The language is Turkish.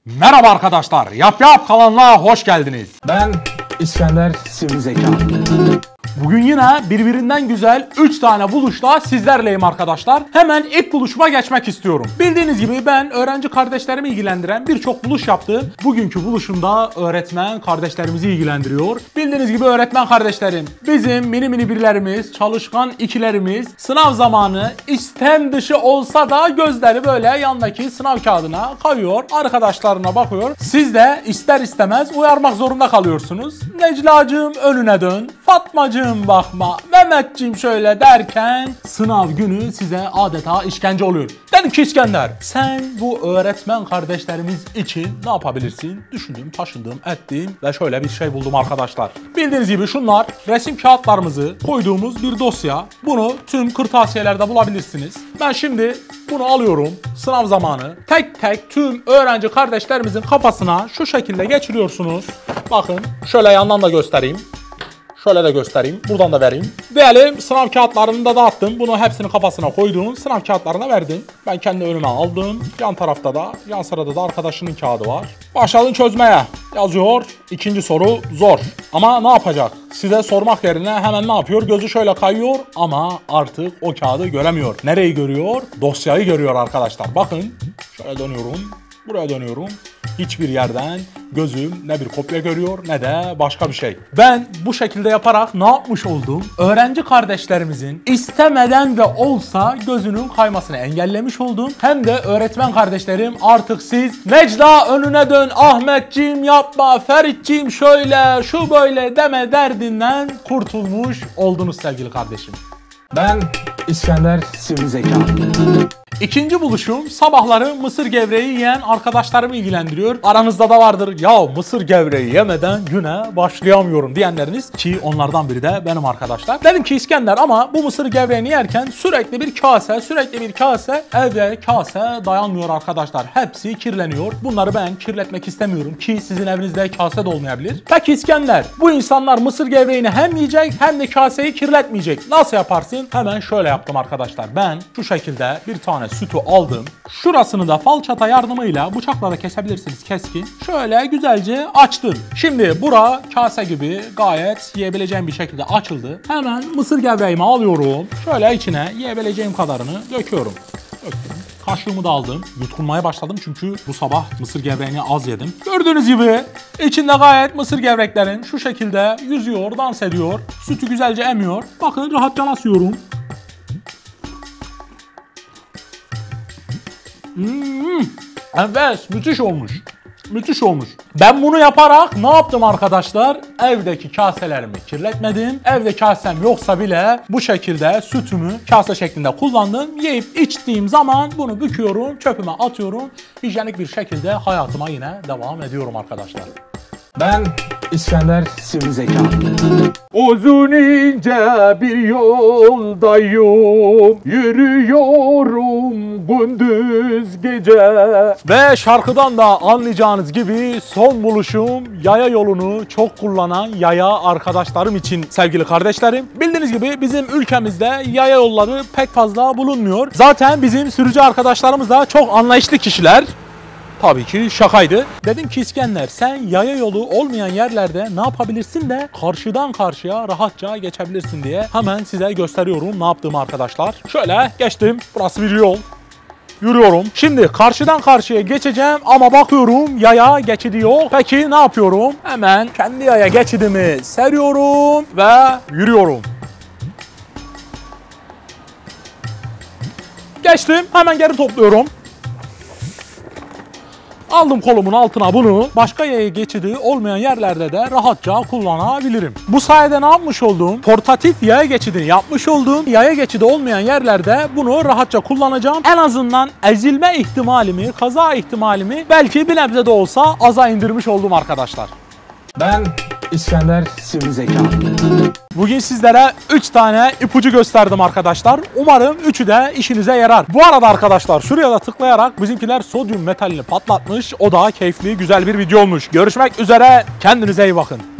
Merhaba arkadaşlar, Yap Yap kanalına hoş geldiniz. Ben İskender Sivri Zeka. Bugün yine birbirinden güzel 3 tane buluşla sizlerleyim arkadaşlar. Hemen ilk buluşuma geçmek istiyorum. Bildiğiniz gibi ben öğrenci kardeşlerimi ilgilendiren birçok buluş yaptım. Bugünkü buluşumda öğretmen kardeşlerimizi ilgilendiriyor. Bildiğiniz gibi öğretmen kardeşlerim, bizim mini birlerimiz, çalışkan ikilerimiz sınav zamanı istem dışı olsa da gözleri böyle yandaki sınav kağıdına kayıyor. Arkadaşlarına bakıyor. Siz de ister istemez uyarmak zorunda kalıyorsunuz. Neclacığım önüne dön, Fatmacığım bakma, Mehmetciğim şöyle derken sınav günü size adeta işkence oluyor. Dedim ki İskender, sen bu öğretmen kardeşlerimiz için ne yapabilirsin? Düşündüm, taşındım, ettim ve şöyle bir şey buldum arkadaşlar. Bildiğiniz gibi şunlar resim kağıtlarımızı koyduğumuz bir dosya. Bunu tüm kırtasiyelerde bulabilirsiniz. Ben şimdi bunu alıyorum. Sınav zamanı tek tek tüm öğrenci kardeşlerimizin kafasına şu şekilde geçiriyorsunuz. Bakın şöyle yandan da göstereyim. Şöyle de göstereyim. Buradan da vereyim. Diyelim sınav kağıtlarını da dağıttım. Bunu hepsini kafasına koydum. Sınav kağıtlarına verdim. Ben kendi önüme aldım. Yan tarafta da, yan sırada da arkadaşının kağıdı var. Başladın çözmeye. Yazıyor. İkinci soru zor. Ama ne yapacak? Size sormak yerine hemen ne yapıyor? Gözü şöyle kayıyor ama artık o kağıdı göremiyor. Nereyi görüyor? Dosyayı görüyor arkadaşlar. Bakın. Şöyle dönüyorum. Buraya dönüyorum. Hiçbir yerden gözüm ne bir kopya görüyor ne de başka bir şey. Ben bu şekilde yaparak ne yapmış oldum? Öğrenci kardeşlerimizin istemeden de olsa gözünün kaymasını engellemiş oldum. Hem de öğretmen kardeşlerim artık siz Necla önüne dön, Ahmetciğim yapma, Feritciğim şöyle şu böyle deme derdinden kurtulmuş oldunuz sevgili kardeşim. Ben İskender Sivri Zeka. İkinci buluşum sabahları mısır gevreği yiyen arkadaşlarımı ilgilendiriyor. Aranızda da vardır ya mısır gevreği yemeden güne başlayamıyorum diyenleriniz ki onlardan biri de benim arkadaşlar. Dedim ki İskender ama bu mısır gevreğini yerken sürekli bir kase evde kase dayanmıyor arkadaşlar. Hepsi kirleniyor. Bunları ben kirletmek istemiyorum ki sizin evinizde kase de olmayabilir. Peki İskender bu insanlar mısır gevreğini hem yiyecek hem de kaseyi kirletmeyecek. Nasıl yaparsın? Hemen şöyle yaptım arkadaşlar. Ben şu şekilde bir tane sütü aldım. Şurasını da falçata yardımıyla bıçakla da kesebilirsiniz keskin. Şöyle güzelce açtım. Şimdi bura kase gibi gayet yiyebileceğim bir şekilde açıldı. Hemen mısır gevreğimi alıyorum. Şöyle içine yiyebileceğim kadarını döküyorum. Kaşığımı da aldım. Yutkunmaya başladım çünkü bu sabah mısır gevreğini az yedim. Gördüğünüz gibi içinde gayet mısır gevreklerin şu şekilde yüzüyor, dans ediyor. Sütü güzelce emiyor. Bakın rahatça nasıl yiyorum. Evet, müthiş olmuş. Müthiş olmuş. Ben bunu yaparak ne yaptım arkadaşlar? Evdeki kaselerimi kirletmedim. Evde kasem yoksa bile bu şekilde sütümü kase şeklinde kullandım. Yiyip içtiğim zaman bunu büküyorum, çöpüme atıyorum. Hijyenik bir şekilde hayatıma yine devam ediyorum arkadaşlar. Ben İskender Sivri Zeka. Uzun ince bir yoldayım, yürüyorum gündüz gece. Ve şarkıdan da anlayacağınız gibi son buluşum yaya yolunu çok kullanan yaya arkadaşlarım için sevgili kardeşlerim. Bildiğiniz gibi bizim ülkemizde yaya yolları pek fazla bulunmuyor. Zaten bizim sürücü arkadaşlarımız da çok anlayışlı kişiler. Tabii ki şakaydı. Dedim ki İskender sen yaya yolu olmayan yerlerde ne yapabilirsin de karşıdan karşıya rahatça geçebilirsin diye hemen size gösteriyorum ne yaptığımı arkadaşlar. Şöyle geçtim. Burası bir yol. Yürüyorum. Şimdi karşıdan karşıya geçeceğim ama bakıyorum yaya geçidi yok. Peki ne yapıyorum? Hemen kendi yaya geçidimi seriyorum ve yürüyorum. Geçtim. Hemen geri topluyorum. Aldım kolumun altına bunu. Başka yaya geçidi olmayan yerlerde de rahatça kullanabilirim. Bu sayede ne yapmış oldum? Portatif yaya geçidini yapmış oldum. Yaya geçidi olmayan yerlerde bunu rahatça kullanacağım. En azından ezilme ihtimalimi, kaza ihtimalimi belki bir nebze de olsa aza indirmiş oldum arkadaşlar. Ben İskender Sivri Zeka. Bugün sizlere 3 tane ipucu gösterdim arkadaşlar. Umarım üçü de işinize yarar. Bu arada arkadaşlar şuraya da tıklayarak bizimkiler sodyum metalini patlatmış. O da keyifli, güzel bir video olmuş. Görüşmek üzere. Kendinize iyi bakın.